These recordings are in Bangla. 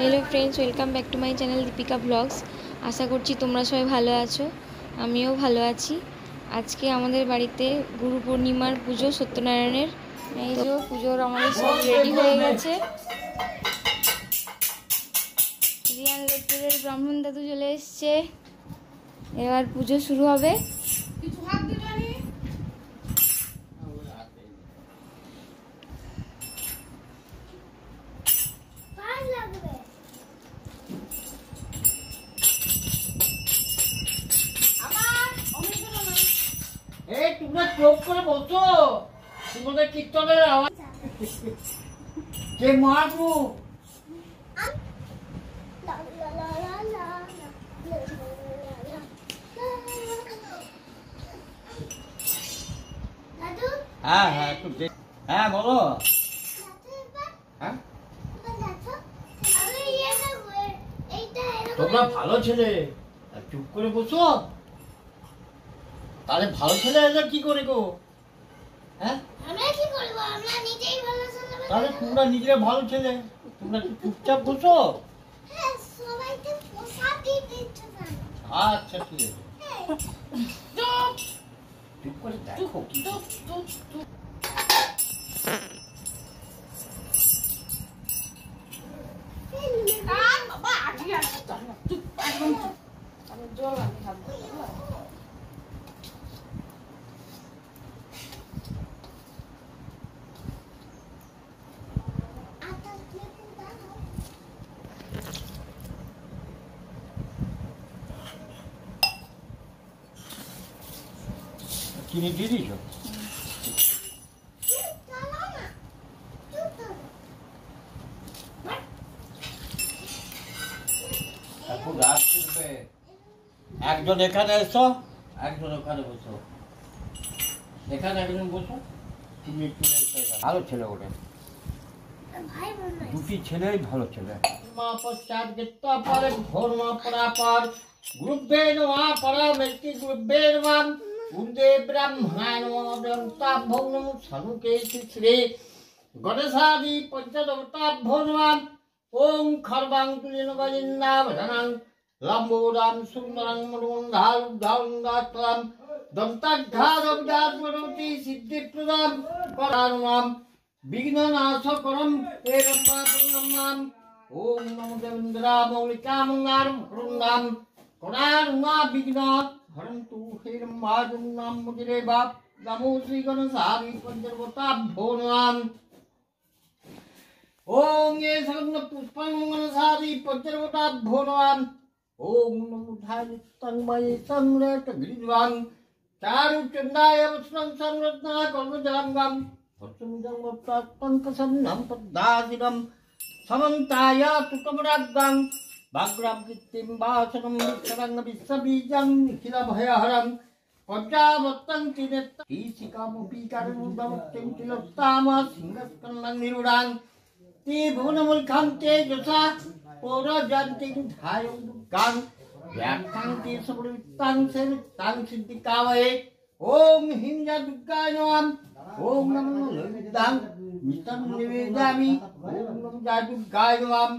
Hello friends welcome back to my channel Deepika vlogs. आशा करছি তোমরা সবাই ভালো আছো, আমিও ভালো আছি। আজকে আমাদের বাড়িতে গুরু পূর্ণিমার পুজো সত্যনারায়ণের। এই যে পুজোর আমাদের সব রেডি হয়ে গেছে। রিয়ান লেটের ব্রাহ্মণ দাদু চলে এসছে, এবার পুজো শুরু হবে। তোমরা চোখ করে বসো, তোমাদের কীর্তনের আওয়াজ যে মহাপ্রভু হ্যাঁ হ্যাঁ একটু হ্যাঁ বলো। হ্যাঁ তোমরা ভালো ছেলে, চুপ করে বসো। তাহলে ভালো ছেলে এলে কি করে গো? হ্যাঁ আমরা কি করব, আমরা নিজেই ভালো ছেলে। তাহলে তোমরা নিজেরা ভালো ছেলে, তোমরা কি চুপচাপ বসো? হ্যাঁ সবাইকে প্রসাদ দিতে ইচ্ছা। আচ্ছা ঠিক আছে, চুপ চুপ করে দেখো কি চুপ চুপ চুপ। বাবা আগে আসো, চুপ একদম চুপ। আমি জল আমি খাবো। চিনি দিয়ে দিয়েছ? একজন এখানে এসো, একজন ওখানে বসো। এখানে একজন বসো, তুমি একটু ভালো ছেলে ওটা, দুটি ছেলেই ভালো ছেলে। মা পশ্চাৎ গীতা পরে ঘোর মা পরাপর গুরুবে নমঃ পরমেতি গুরুবে নমঃ উন্দে ব্রহ্মায় নমঃ দন্তাভ্যং নমঃ সনুকে শ্রী গণেশাদি পঞ্চদেবতাভ্যো নমঃ ওম খর্বাং তুলিনবজিন্দাবধানাং লম্বোদাম সুন্দরং মনুন্ধালুদ্ধালুন্দাত্তম দন্তাঘাদব্জাতমতি সিদ্ধিপ্রদাম পরানমাম বিঘ্ননাশকরম এরম্বাপন্নমাম ওম নমো দেবেন্দ্রামৌলিকামঙ্গারম করুণাম করারুণা বিঘ্ন হরন্তু হেরম্বাজুন্নাম মুদিরে বাপ নমো শ্রী গণেশাদি পঞ্চদেবতাভ্যো নমঃ ওম এ সগন্ধ পুষ্পং গণেশাদি পঞ্চদেবতাভ্যো নমঃ ওম নমো ধারিতন্ময়ে সংরত গিরিবাং চারু চন্দায় বস্ত্রং সংরত্না কর্মজাঙ্গম হর্ষমিদং পঙ্কসন্নম পদ্মাদিরম সমন্তায় তুকমরাগ্গং বাগ্রাম কীর্তিম বাসনম বিশ্বরঙ্গ বিশ্ববীজং নিখিল ভয়হরং পর্যাবর্তং চিনেত্ত কীচিকামপি কারণুদমুক্তিম তিলোত্তাম সিংহস্কন্দং নিরুড়াং তে ভুবনমূলখাং তেজসা পৌরজন্তিং ধায়ং দুর্গাং ব্যাখ্যাং তে সবৃত্তাং সেবিত্তাং সিদ্ধিকাময়ে ওম হিংযা দুর্গায় নমঃ ওম নমো ললিতাং মিষ্টং নিবেদয়ামি ওম নমো জয় দুর্গায় নমঃ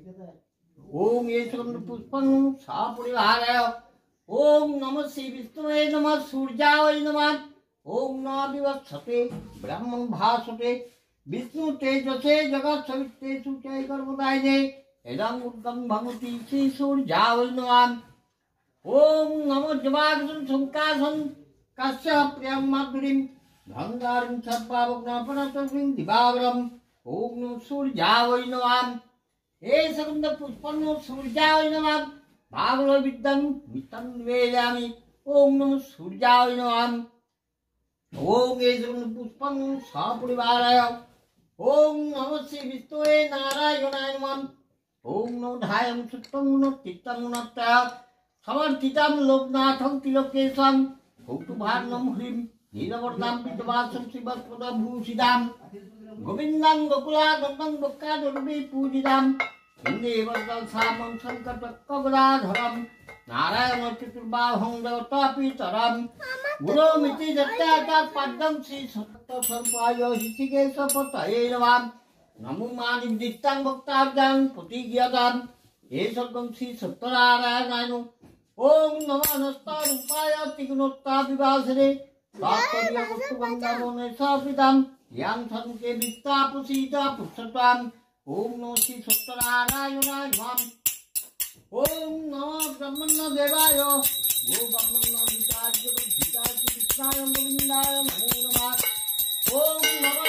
ওম এষগন্ধ পুষ্পং সাপরিহারায় ওম নমঃ শ্রী বিষ্ণুয়ে নমঃ সূর্যায় নমঃ ওম নমঃ বিবৎসতে ব্রাহ্মণ ভাসতে বিষ্ণু তেজসে জগৎ সবিত্রে সুচয় গর্ভদায়িনে এদং উদ্গম ভগবতী শ্রী সূর্যায় নমঃ ওম নমঃ জবাগসং সংকাসং কাশ্য প্রিয়ং মাধুরীম গঙ্গারং সর্বাবগ্নপনতং দিবাবরম ওম নমঃ সূর্যায় নমঃ এ সগন্ধ পুষ্পং সূর্যায় নমঃ ভাগলো বিদ্যাং মিষ্টং নিবেদয়ামি ওম নমঃ সূর্যায় নমঃ ওম এ সগন্ধ পুষ্পং সপরিবারায় ওম নমঃ শ্রী বিষ্ণুয়ে নারায়ণায় নমঃ ওম নমো ধায়ং সত্যং তিক্তং নত্য সমর্থিতং লোকনাথং তিলকেশং কৌতুভার্ণম হরিম নীলবর্ণাম বিদ্যবাসং শ্রীবৎপদভূষিতাম গোবিন্দং গোকুলানন্দং বক্কাদুর্বি পূজিতাম বন্দে বর্দং সামং শঙ্করচক্রগদাধরম নারায়ণ চতুর্বাহং দেবতাপিতরম গুরুমিতি দত্তাচার পদ্মং শ্রী সত্য স্বরূপায় হৃষিকেশ পতয়ে নমঃ नमो मानिदिष्टां भक्तार्जां प्रतिज्ञातां हे सर्वं श्री सत्यनारायणाय ओम नमः नस्तारूपाय त्रिगुणोत्ता विभासने तात्पर्य वस्तुबन्धमोने सापितां यां संके विस्तापुसीता पुष्टतां ओम नमः श्री सत्यनारायणाय नमः ओम नमः ब्रह्मण्य देवाय गो ब्रह्मण्य विचार्य विचार्य कृष्णाय गोविन्दाय नमो नमः ओम नमः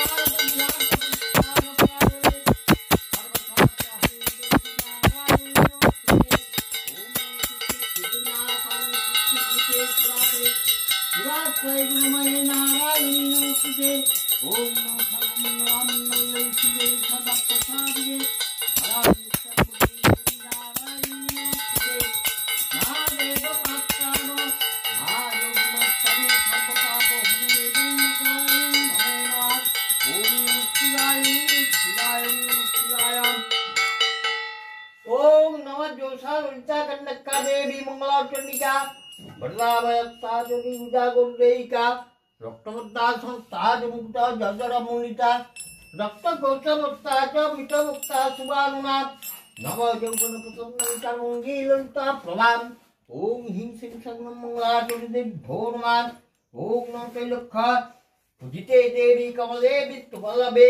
देवी मंगला चंडिका बदलावयत्ता जोगी पूजा गोदेयिका रक्तमत्ता संस्था मुक्ता जजर मुनिता रक्त कोशमत्ता च मितमुक्ता सुबानुना नव यौवन पुतन्नता मुंगी ललिता प्रभाम ओम हिं सिं सन्नं मंगला चंडी भोरमान ओम नमते लक्ष पूजिते देवी कमले वित्तवल्लभे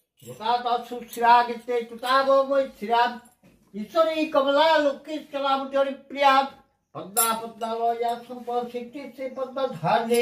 यथा सुश्रागिते तुतागो श्रीराम ईश्वरी कमला लक्ष्मी चलामुचरी प्रिया पद्मा पद्मालया संपद सिद्धि से पद्मा धारणे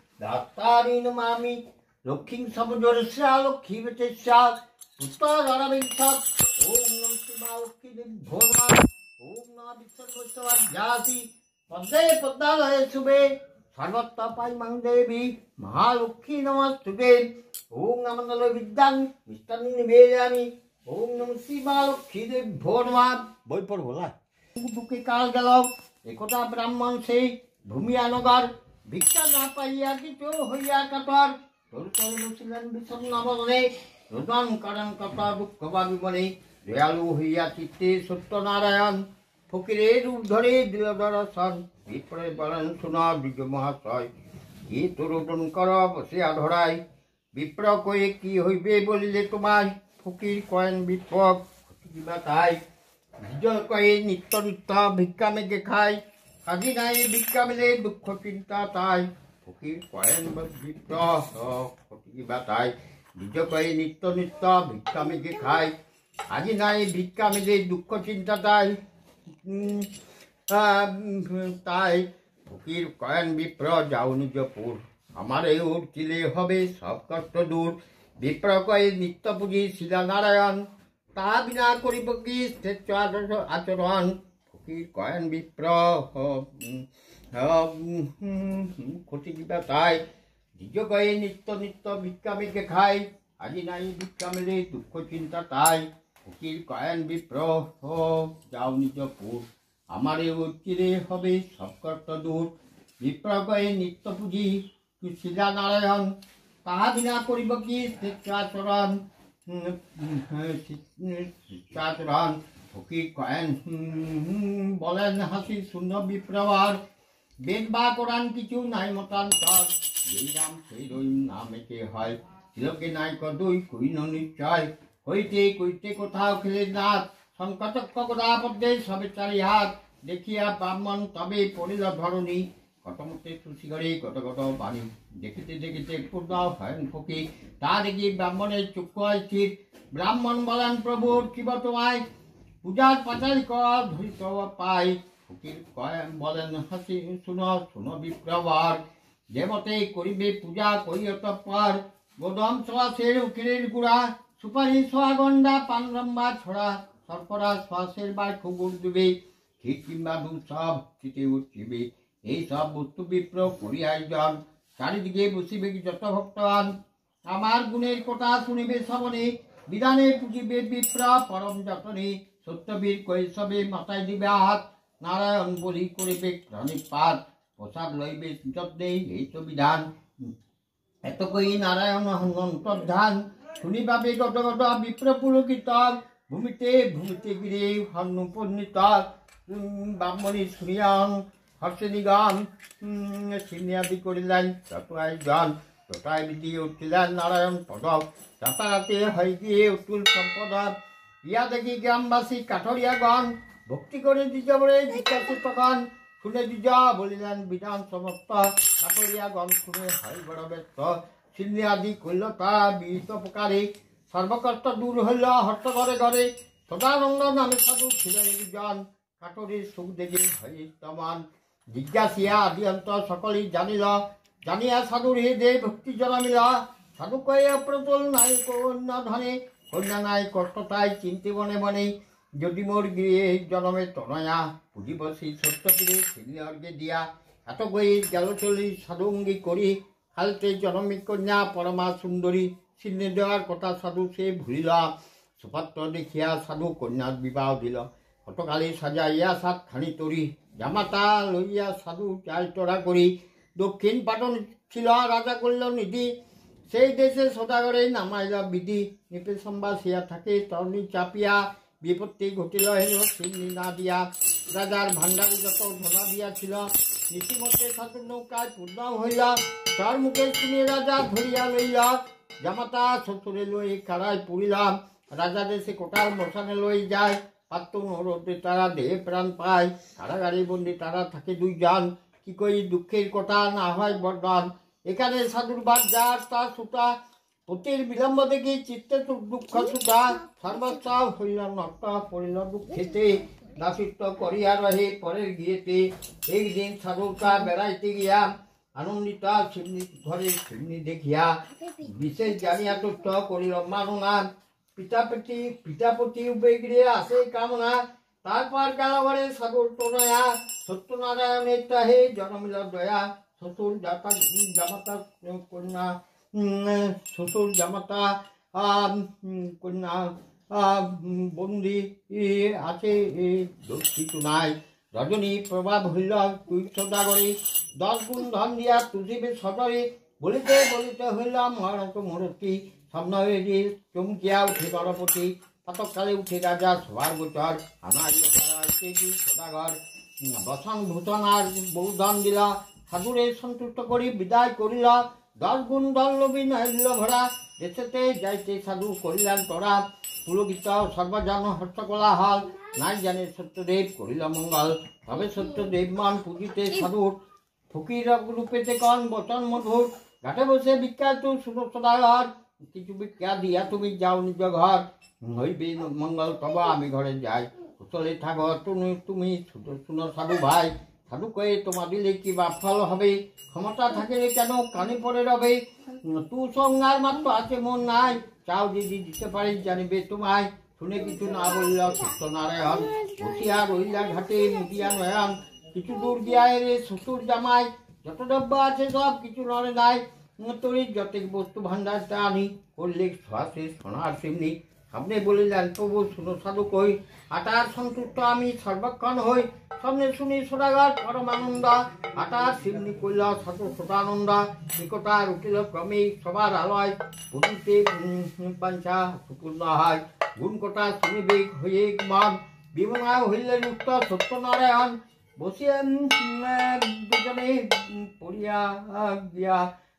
दातारी नमामि लक्ष्मी सबजोरस्या लक्ष्मी वचस्या पुत्रधरविंशत् ओम नमः शिवाय लक्ष्मी भोरमा ओम नमः विश्ववत्सवाध्यासी पद्मे पद्मालये शुभे सर्वत्र पाइमां देवी महालक्ष्मी नमस्तुते ओम नमः विद्यां विष्णु निवेदयामि ओम नमः शिवाय लक्ष्मी भोरमा বই পড় বলা বুকে কাল গেল একতা ব্রাহ্মণ সেই ভূমিয়া নগর ভিক্ষা না পাইয়া কিছু হইয়া কাতর তোর তোর বসিলেন বিষণ্ণ বদনে রোদন করেন কত দুঃখ ভাবি মনে দয়ালু হইয়া চিত্তে সত্যনারায়ণ ফকিরের রূপ ধরে দিল দর্শন বিপ্রে বলেন শোনা বিজয় মহাশয় কি তোরোদন কর বসিয়া ধরাই বিপ্র কয়ে কি হইবে বলিলে তোমায় ফকির কয়েন বিপ্লব কিবা তাই বিজয় কয়ে নিত্য নিত্য ভিক্ষা মেঘে খায় আজি নাই ভিক্ষা মেলে দুঃখ চিন্তা তাই ফকির কয়েন বিপ্র কিবা তাই বিজয় কয়ে নিত্য নিত্য ভিক্ষা মেঘে খায় আজি নাই ভিক্ষা মেলে দুঃখ চিন্তা তাই তাই ফকির কয়েন বিপ্র যাও নিজপুর আমার এই উঠছিলে হবে সব কষ্ট দূর বিপ্র কয়ে নিত্য পুঁজি শিলা নারায়ণ তা বিনা করিব কি শ্রেষ্ঠ আচরণ ফকির কয়েন বিপ্র ক্ষতি কিবা তাই নিজ কয়ে নিত্য নিত্য ভিক্ষা মেঘে খায় আজি নাই ভিক্ষা মেলে দুঃখ চিন্তা তাই ফকির কয়েন বিপ্র যাও নিজপুর আমার এই উচিরে হবে সব কষ্ট দূর বিপ্র কয়ে নিত্য পুঁজি শিলা নারায়ণ তাহা বিনা করিব কি শ্রেষ্ঠ আচরণ ফকির কয়েন বলেন হাসি শূন্য বিপ্রবার বেদ বা কোরআন কিছু নাই মতান্তর যেই রাম সেই রহিম নামেতে হয় তিলকে নাই কদুই কইন নিশ্চয় হইতে কইতে কোথাও খেলে নাথ সংকটক্ষ গোদা পদ্মে সবে চারি হাত দেখিয়া ব্রাহ্মণ তবে পড়িল ধরণী কটমতে সুশি করে কত কত বাণী দেখিতে দেখিতে পূর্ণ হয় ফকির তা দেখি ব্রাহ্মণের চক্ষু হয় স্থির ব্রাহ্মণ বলেন প্রভুর শিব তোমায় পূজার পাচারি কর ধরিত পাই ফকির কয়েন বলেন হাসি শুনো শুনো বিপ্রবার যে মতে করিবে পূজা করিও তৎপর গোদম শ্বাসের উকিলের গুড়া সুপারি সোহাগন্ডা পানরম্বা ছড়া সরপরা শ্বাসের বার খুগুর দিবে ঠিক কিংবা দু সব চিতে উঠিবে এই সব বস্তু বিপ্র করিয়াই জন চারিদিকে বসিবে যত ভক্তবান আমার গুণের কথা শুনিবে শ্রবণে বিধানে পুজিবে বিপ্র পরম যতনে সত্যবীর কৈশবে মাথায় দিবে হাত নারায়ণ বলি করিবে প্রাণীপাত প্রসাদ লইবে যত্নে এই তো বিধান এত কই নারায়ণ অন্তর্ধান শুনিবাবে গত গত বিপ্র পুলকিত ভূমিতে ভূমিতে গিরে হন্নুপন্নিত ব্রাহ্মণী শুনিয়ান হর্ষণী গান সিনিয়াদি করিলেন তত আয়োজন টোটায় বিধি উঠিলেন নারায়ণ পদ, রাতারাতি হয়ে গিয়ে অতুল সম্পদ। ইয়া দেখি গ্রামবাসী কাঠরিয়াগণ, ভক্তি করে দ্বিজবরে জিজ্ঞাসিত তখন, শুনে দ্বিজ বলিলেন বিধান সমস্ত, কাঠরিয়াগণ শুনে হয় বড় ব্যস্ত। সিন্নি আদি করল তা বিহিত প্রকারে, সর্বকষ্ট দূর হইল হর্ষ ঘরে ঘরে। সদানন্দ নামে সাধু ছিলেন দুজন, কাঠরির সুখ দেখে হয় তমান। জিজ্ঞাসিয়া আদি অন্ত সকলেই জানিল, জানিয়া সাধুর হৃদে ভক্তি জন্মিল। সাধু কয়ে অপ্রতুল নাই কন্যা ধনে, কন্যা নাই কষ্ট তাই চিন্তি মনে মনে। যদি মোর গৃহে জনমে তনয়া, পুঁজি বসি সত্য ফিরে সিন্নি অর্ঘে দিয়া। এত কয়ে গেল চলি সাধু অঙ্গী করি, খালতে জনমী কন্যা পরমা সুন্দরী। সিন্নি দেওয়ার কথা সাধু সে ভুলিল, সুপাত্র দেখিয়া সাধু কন্যার বিবাহ দিল। কতকালে সাজাইয়া সাতখানি তরি, জামাতা লইয়া সাধু চাই তোরা করি। দক্ষিণ পাটন ছিল রাজা করল নিধি, সেই দেশে সদাগরে নামাইল বিধি। নিপে সম্বাসিয়া থাকে তরণী চাপিয়া, বিপত্তি ঘটিল হেন সিন্নি না দিয়া। রাজার ভাণ্ডারে যত ধনা দিয়াছিল, নীতিমতে সাধু নৌকায় পূর্ণ হইল। তার মুখে শুনে রাজা ধরিয়া লইল, জামাতা শ্বশুরে লই কারায় পুরিলাম। রাজা দেশে কোটার মশানে লই যায়, পাত্র অনুরোধে তারা দেহে প্রাণ পায়। কারাগারে বন্দি তারা থাকে দুইজন, কি কই দুঃখের কথা না হয় বরদান। এখানে সাধুর বাদ যার তার সুতা, পতির বিলম্ব দেখি চিত্তে দুঃখ সুতা। সর্বস্ব হইল নষ্ট পড়িল দুঃখেতে, দাসিত্ব করিয়া রহে পরের গিয়েতে। একদিন সাধুটা বেড়াইতে গিয়া, আনন্দিতা সিন্নি ঘরে সিন্নি দেখিয়া, বিশেষ জানিয়া তুষ্ট করিল মাননা। পিতাপতি উবেগিরে আসে কামনা, তারপর গেল ঘরে সাধুর তনয়া। সত্যনারায়ণের তাহে জনমিল দয়া, শ্বশুর জামাতা কন্যা, শ্বশুর জামাতা কন্যা বন্দি আছে কিছু নাই। রজনী প্রভাব হইল তুই সদাগরে, 10 গুণ ধন দিয়া তুজিবে সদরে। বলিতে বলিতে হইল মহারত মূরতি, স্বপ্ন হয়ে চমকিয়া উঠে গণপতি। প্রাতকালে উঠে রাজা সবার গোচর, আনাইল সদাগর। বসন ভূষণ আর বহুধন দিল, সাধুরে সন্তুষ্ট করি বিদায় করিল। 10 গুণ ধন লোভী নহিল ভরা, দেশেতে যাইতে সাধু করিলেন তোরা। পুলকিত সর্বজন হর্ষ কোলাহল, নাই জানে সত্যদেব করিল মঙ্গল। তবে সত্যদেব মান পুজিতে সাধুর, ফকির রূপেতে কন বচন মধুর। ঘাটে বসে ভিক্ষা তু শুনো সদাগর, কিছু ভিক্ষা দিয়া তুমি যাও নিজ ঘর। হইবে মঙ্গল তব আমি ঘরে যাই, কুশলে থাকো তুমি শুনো সাধু ভাই। সাধু কয়ে তোমা দিলে কি বা ফল হবে, ক্ষমতা থাকিলে কেন কানে পড়ে রবে। তু সঙ্গার মাত্র আছে মন নাই, চাও যদি দিতে পারি জানিবে তোমায়। শুনে কিছু না বলল সত্যনারায়ণ, বসিয়া রইলা ঘাটে মুটিয়া নয়ন। কিছু দূর গিয়া রে শ্বশুর জামাই, যত দ্রব্য আছে সব কিছু নড়ে নাই। তরি যতেক বস্তু ভাণ্ডার তা আনি, করলে শ্বাসে সোনার সিমনি। সামনে বলিলেন প্রভু শুনো সাধু কই, আটার সন্তুষ্ট আমি সর্বক্ষণ হই। সামনে শুনি সদাগর পরমানন্দ, আটার সিমনি কইল সাধু সদানন্দ। নিকটার উঠিল ক্রমে সবার আলয়, বুঝিতে বাঞ্ছা সুপূর্ণ হয়। গুণ কটা শুনিবে হয়ে মন, বিমনায় হইলেন উক্ত সত্যনারায়ণ। বসিয়া দুজনে পড়িয়া গিয়া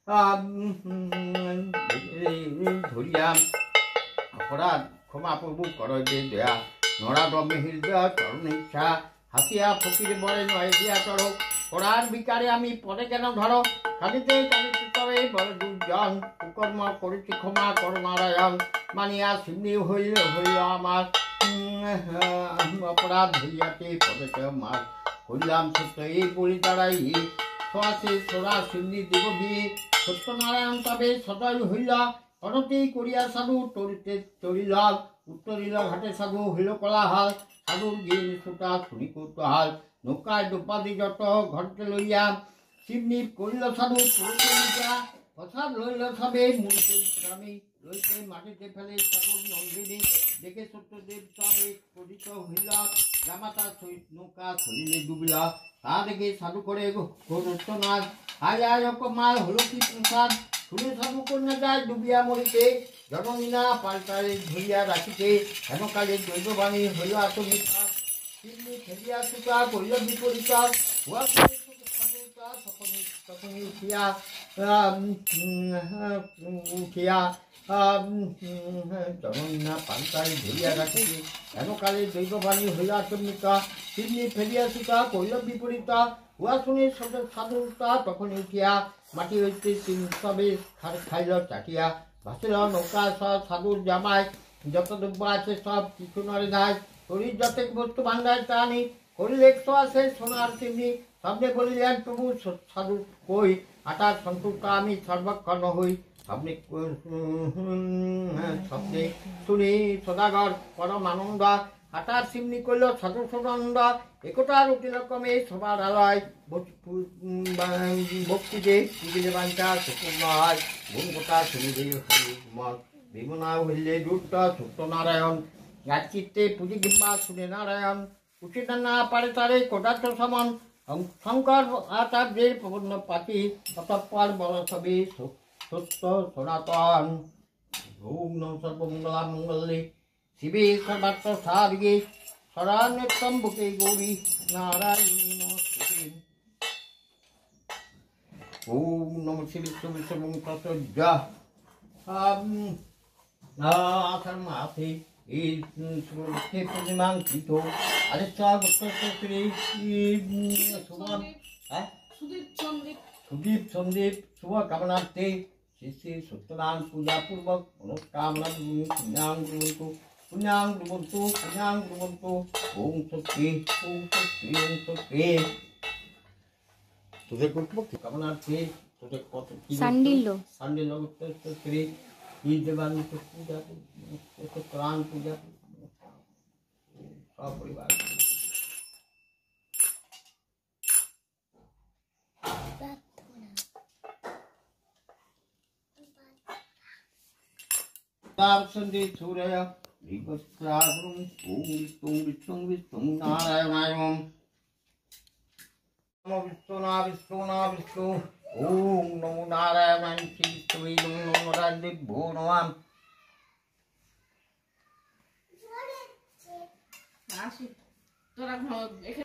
ধরিয়া, অপরাধ ক্ষমা প্রভু করবে দয়া। নড়া দমে হৃদয় চরণ ইচ্ছা, হাসিয়া ফকির বলে নয় দিয়া চড়ো। পড়ার বিকারে আমি পরে কেন ধরো, কাঁদিতে কাঁদিতে তবে বলে দুজন। কুকর্ম করেছি ক্ষমা কর নারায়ণ, মানিয়া সিন্নি হইল হইল আমার। অপরাধ হইয়াতে পদে মার, হইলাম সত্য এই বলি দাঁড়াই। সোয়াশে সোরা সিন্নি দেব দিয়ে, সত্যনারায়ণ তবে সদয় হইল। অনতি করিয়া সাধু তরিতে চলিল, উত্তরিল ঘাটে সাধু হইল কোলাহল। সাধুর গিয়ে সুতা শুনি কৌতূহল, নৌকায় ডোপাদি যত ঘরতে লইয়া। সিমনি করিল সাধু পুরুষে লিখা, প্রসাদ লইল সবে মুড়িতে গ্রামে। লইতে মাটিতে ফেলে সাধুর নন্দিনী, দেখে সত্যদেব তবে পরিত হইল। জামাতা সহিত নৌকা শরীরে ডুবিল, তা দেখে সাধু করে ঘোরনাথ। আজ আজ অপমাল হল কি প্রসাদ, শুনে সাধু কন্যা যায় ডুবিয়া মরিতে। জননীনা পাল্টারে ধরিয়া রাখিতে, হেমকালে দৈববাণী হইল আত্মমিথ্যা। সিমনি ফেলিয়া সুতা করিল বিপরীত, সাধু তখনই উঠিয়া জগন্না পান্তায় ধরিয়া রাখিছি এনকালে দৈববাণী হইয়া চন্মিতা তিন্নি ফেরিয়া সুতা কৈল বিপরীতা উহা শুনি সাধুতা তখনই উঠিয়া মাটি হইতে সবে খাইল চাটিয়া ভাসিল নৌকা সব সাধুর জামায় যত দ্রব্য আছে সব কিছু নরে নাই শরীর যতেক বস্তু ভান্ডায় তা নেই করিল 100 আছে সোনার চিমনি সামনে বলিলেন প্রভু সাধু কই আটার সন্তুষ্ট আমি সর্বক্ষণ হই সামনে স্বপ্নে শুনি সদাগর পরম আনন্দ আটার চিমনি কইল সাধু সনন্দ একটার অতি রকমে সবার আলয় ভক্তিতে পুজিলে বাঞ্চা সুপূর্ণ হয় গুণ গোটা শুনিলে মত বিমনা হইলে দুষ্ট সত্যনারায়ণ এক চিত্তে পুজি কিংবা শুনে নারায়ণ উচিত না পারে তারে কোটাচ্ছ সমান শঙ্কর আচার্যের প্রবন্ধ পাতি অতঃপর বড় ছবি সত্য সনাতন ওম নমঃ সর্বমঙ্গলা মঙ্গলে শিবে সর্বার্থ সাধিকে শরণ্যত্রম্বকে গৌরী নারায়ণী নমস্তুতে ওম নমঃ শিবে সর্বমঙ্গলা আষাঢ় মাসে এই পূর্ণিমাং কৃত আদিত্য শ্রী সুদীপ সন্দীপ শুভ কামনার্থে শ্রী শ্রী সত্যনারায়ণ পূজা পূর্বক মনস্কামনা পুণ্যাং ব্রুবন্তু পুণ্যাং ব্রুবন্তু পুণ্যাং ব্রুবন্তু ওম শক্তি ওম শক্তি ওম শক্তি তোদের করবো কামনার্থে তোদের কত কি সান্ডিল্য শ্রী এই দেবাঙ্গ পূজা প্রাণ পূজা সব পরিবার সন্ধি সূর্য বিগস্রাবরুম ওম বিষ্ণু বিষ্ণু বিষ্ণু নারায়ণায় নমো বিষ্ণু ওম নমো নারায়ণায় শ্রী শ্রী নমো রাজদেভ্যো নমঃ আসি তোরা এখানে